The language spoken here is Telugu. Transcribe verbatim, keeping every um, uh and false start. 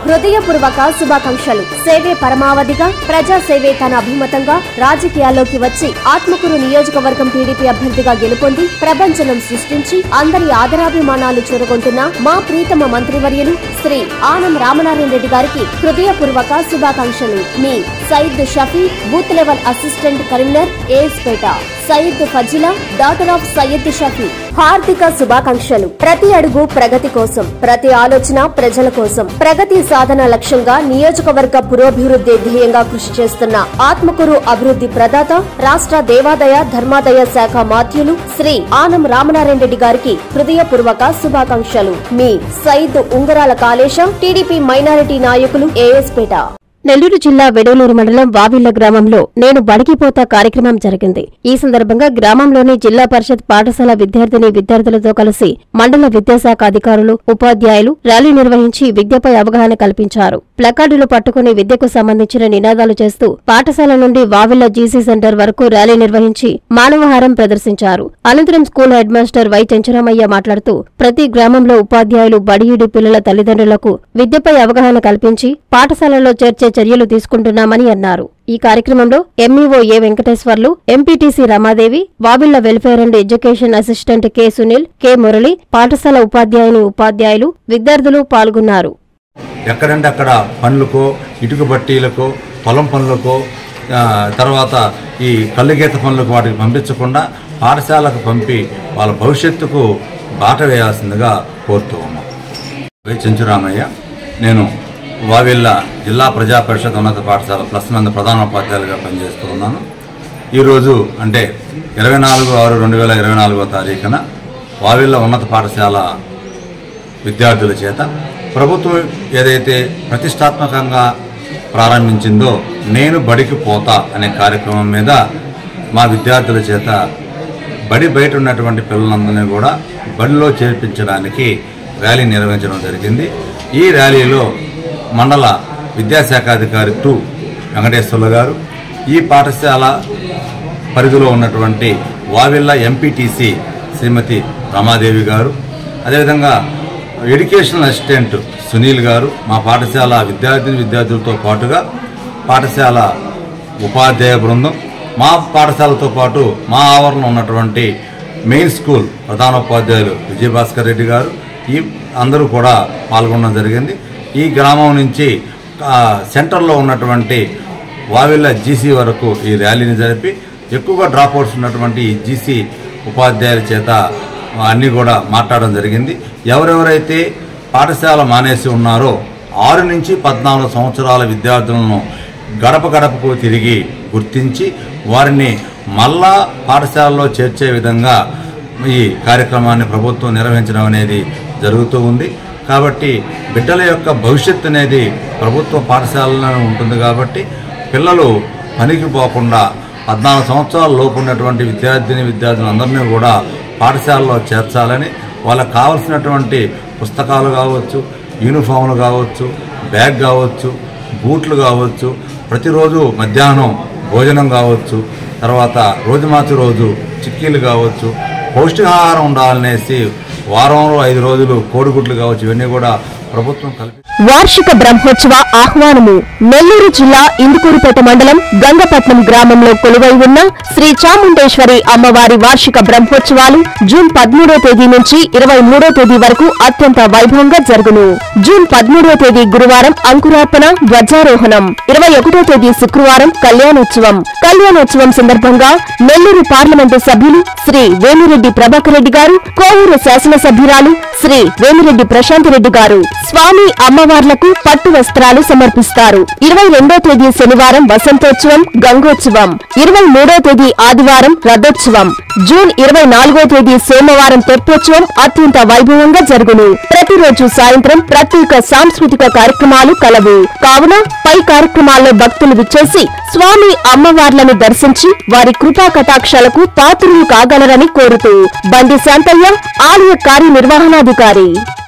హృదయపూర్వక శుభాకాంక్షలు. సేవే పరమావధిగా, ప్రజా సేవే తన అభిమతంగా రాజకీయాల్లోకి వచ్చి ఆత్మకూరు నియోజకవర్గం టీడీపీ అభ్యర్థిగా గెలుపొంది ప్రపంచనం సృష్టించి అందరి ఆదరాభిమానాలు చూరగొంటున్న మా ప్రీతమ మంత్రివర్యులు శ్రీ ఆనం రామనారాయణ రెడ్డి గారికి హృదయపూర్వక శుభాకాంక్షలు. మీ Sayeed Shafi, booth level assistant Karimnagar, ఏఎస్పేట. Sayeed Fazila, daughter of Sayeed Shafi. హార్దిక శుభాకాంక్షలు. ప్రతి అడుగు ప్రగతి కోసం, ప్రతి ఆలోచన ప్రజల కోసం, ప్రగతి సాధన లక్ష్యంగా నియోజకవర్గ పురోభివృద్ధి ధ్యేయంగా కృషి చేస్తున్న ఆత్మకూరు అభివృద్ధి ప్రదాత, రాష్ట్ర దేవాదాయ ధర్మాదాయ శాఖ మాత్యులు శ్రీ ఆనం రామనారాయణ రెడ్డి గారికి హృదయపూర్వక శుభాకాంక్షలు. మీ సయీద్ ఉంగరాల కాళేశం, టీడీపీ మైనారిటీ నాయకులు, ఏఎస్పేట. నెల్లూరు జిల్లా వెడలూరు మండలం వావిళ్ల గ్రామంలో నేను బడికిపోతా కార్యక్రమం జరిగింది. ఈ సందర్భంగా గ్రామంలోని జిల్లా పరిషత్ పాఠశాల విద్యార్థిని విద్యార్థులతో కలిసి మండల విద్యాశాఖ అధికారులు, ఉపాధ్యాయులు ర్యాలీ నిర్వహించి విద్యపై అవగాహన కల్పించారు. ప్లకార్డులు పట్టుకుని విద్యకు సంబంధించిన నినాదాలు చేస్తూ పాఠశాల నుండి వావిళ్ల జీసీ సెంటర్ వరకు ర్యాలీ నిర్వహించి మానవహారం ప్రదర్శించారు. అనంతరం school head master Y Chencharamayya మాట్లాడుతూ ప్రతి గ్రామంలో ఉపాధ్యాయులు బడియుడి పిల్లల తల్లిదండ్రులకు విద్యపై అవగాహన కల్పించి పాఠశాలలో చేర్చే చర్యలు తీసుకుంటున్నామని అన్నారు. ఈ కార్యక్రమంలో MEO A Venkateswarlu, MPTC Ramadevi, Vavilla welfare and education assistant K Sunil, K Murali, పాఠశాల ఉపాధ్యాయుని ఉపాధ్యాయులు, విద్యార్థులు పాల్గొన్నారు. ఎక్కడంటే అక్కడ పనులకో, ఇటుక బట్టీలకో, పొలం పనులకో, తర్వాత ఈ కళ్ళుగీత పనులకు వాటికి పంపించకుండా పాఠశాలకు పంపి వాళ్ళ భవిష్యత్తుకు బాట వేయాల్సిందిగా కోరుతూ ఉన్నాం. వై చెంచురామయ్య, నేను వావిళ్ల జిల్లా ప్రజా పరిషత్ ఉన్నత పాఠశాల ప్లస్ మంది ప్రధానోపాధ్యాయులుగా పనిచేస్తూ ఉన్నాను. ఈరోజు అంటే ఇరవై నాలుగు ఆరు రెండు వేల ఇరవై నాలుగో తారీఖున వావిళ్ల ఉన్నత పాఠశాల విద్యార్థుల చేత ప్రభుత్వం ఏదైతే ప్రతిష్టాత్మకంగా ప్రారంభించిందో నేను బడికి పోతా అనే కార్యక్రమం మీద మా విద్యార్థుల చేత బడి బయట ఉన్నటువంటి పిల్లలందరినీ కూడా బడిలో చేర్పించడానికి ర్యాలీ నిర్వహించడం జరిగింది. ఈ ర్యాలీలో మండల విద్యాశాఖాధికారి టూ వెంకటేశ్వర్లు గారు, ఈ పాఠశాల పరిధిలో ఉన్నటువంటి వావిళ్ల ఎంపీటీసీ శ్రీమతి రమాదేవి గారు, అదేవిధంగా ఎడ్యుకేషనల్ అసిస్టెంట్ సునీల్ గారు, మా పాఠశాల విద్యార్థిని విద్యార్థులతో పాటుగా పాఠశాల ఉపాధ్యాయ బృందం, మా పాఠశాలతో పాటు మా ఆవరణలో ఉన్నటువంటి మెయిన్ స్కూల్ ప్రధానోపాధ్యాయులు విజయభాస్కర్ రెడ్డి గారు, ఈ అందరూ కూడా పాల్గొనడం జరిగింది. ఈ గ్రామం నుంచి సెంటర్లో ఉన్నటువంటి వావిళ్ల జీసీ వరకు ఈ ర్యాలీని జరిపి ఎక్కువగా డ్రాప్అవుట్స్ ఉన్నటువంటి ఈ జీసీ ఉపాధ్యాయుల చేత అన్నీ కూడా మాట్లాడడం జరిగింది. ఎవరెవరైతే పాఠశాల మానేసి ఉన్నారో ఆరు నుంచి పద్నాలుగు సంవత్సరాల విద్యార్థులను గడప గడపకు తిరిగి గుర్తించి వారిని మళ్ళా పాఠశాలలో చేర్చే విధంగా ఈ కార్యక్రమాన్ని ప్రభుత్వం నిర్వహించడం అనేది జరుగుతూ ఉంది. కాబట్టి బిడ్డల యొక్క భవిష్యత్తు అనేది ప్రభుత్వ పాఠశాలలో ఉంటుంది. కాబట్టి పిల్లలు పనికి పోకుండా పద్నాలుగు సంవత్సరాల లోపు ఉన్నటువంటి విద్యార్థిని విద్యార్థులందరినీ కూడా పాఠశాలలో చేర్చాలని, వాళ్ళకు కావలసినటువంటి పుస్తకాలు కావచ్చు, యూనిఫామ్లు కావచ్చు, బ్యాగ్ కావచ్చు, బూట్లు కావచ్చు, ప్రతిరోజు మధ్యాహ్నం భోజనం కావచ్చు, తర్వాత రోజు మార్చి రోజు చిక్కీలు కావచ్చు, పౌష్టికాహారం ఉండాలనేసి వారంలో ఐదు రోజులు కోడిగుడ్లు కావచ్చు, ఇవన్నీ కూడా ప్రభుత్వం కల్పి. వార్షిక బ్రహ్మోత్సవ ఆహ్వానము. నెల్లూరు జిల్లా ఇందుకూరుపేట మండలం గంగపట్నం గ్రామంలో కొలువై ఉన్న శ్రీ చాముండేశ్వరి అమ్మవారి వార్షిక బ్రహ్మోత్సవాలు జూన్ పదమూడో తేదీ నుంచి ఇరవై మూడో తేదీ వరకు అత్యంత వైభవంగా జరుగును. జూన్ పదమూడో తేదీ గురువారం అంకురార్పణ, ధ్వజారోహణం. ఇరవై ఒకటో తేదీ శుక్రవారం కళ్యాణోత్సవం. కళ్యాణోత్సవం సందర్భంగా నెల్లూరు పార్లమెంటు సభ్యులు శ్రీ వేమిరెడ్డి ప్రభాకర్ రెడ్డి గారు, కోవూరు శాసనసభ్యురాలు శ్రీ వేమిరెడ్డి ప్రశాంత్ రెడ్డి గారు స్వామి అమ్మవార్లకు పట్టు వస్త్రాలు సమర్పిస్తారు. ఇరవై రెండో తేదీ శనివారం వసంతోత్సవం, గంగోత్సవం. ఇరవై మూడో తేదీ ఆదివారం రథోత్సవం. జూన్ ఇరవై నాలుగో తేదీ సోమవారం తెప్పోత్సవం అత్యంత వైభవంగా జరుగును. ప్రతిరోజు సాయంత్రం ప్రత్యేక సాంస్కృతిక కార్యక్రమాలు కలవు. కావున పై కార్యక్రమాల్లో భక్తులు విచ్చేసి స్వామి అమ్మవార్లను దర్శించి వారి కృపా కటాక్షాలకు పాత్రులు కాగలరని కోరుతూ బండి శాంతయ్య, ఆలయ కార్యనిర్వహణాధికారి.